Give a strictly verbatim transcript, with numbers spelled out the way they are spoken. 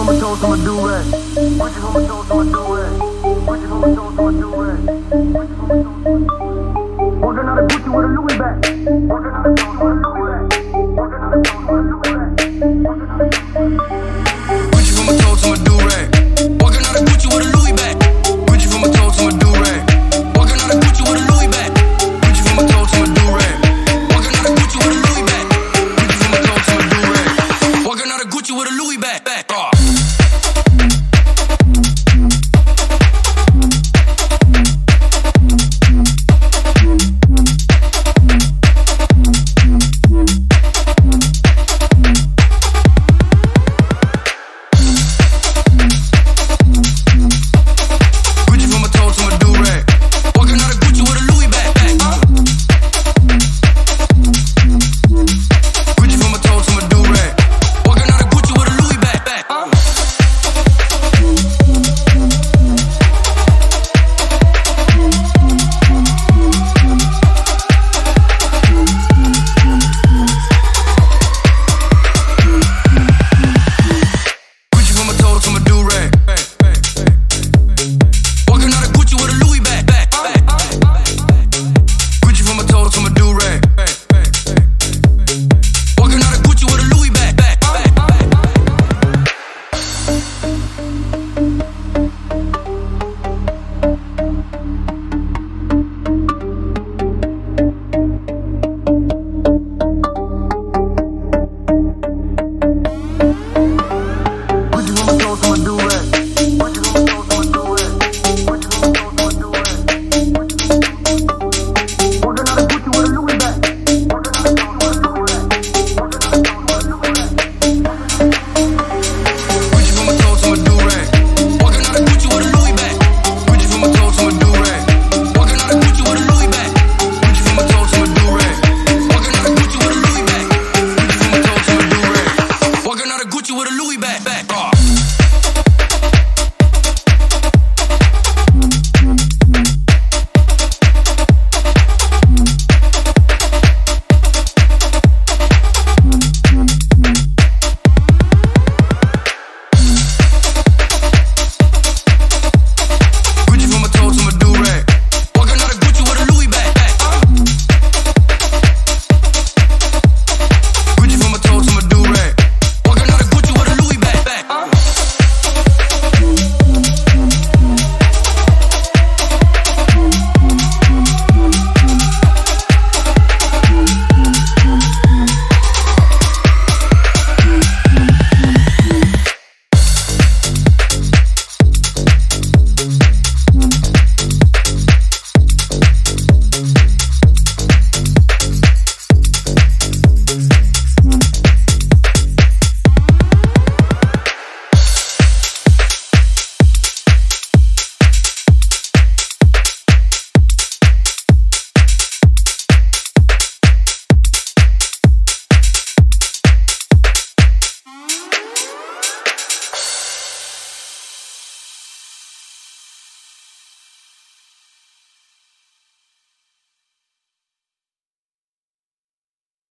from my toes to my do-rag. Gucci from my toes to my do-rag. Gucci from my toes to my do-rag. Walking out of Gucci with a Louis bag. Walking out of toes with a Louis bag. Walking out of toes with a Louis bag. Gucci from my toes to my do-rag. Walking out of Gucci with a Louis bag. Gucci from my toes to my do-rag. Walking out of Gucci with a Louis bag. Gucci from my toes to my do-rag. Walking out of Gucci with a Louis bag. Gucci from my toes to my do-rag. Walking out of Gucci with a Louis bag. Back off. With a Louis back, back off.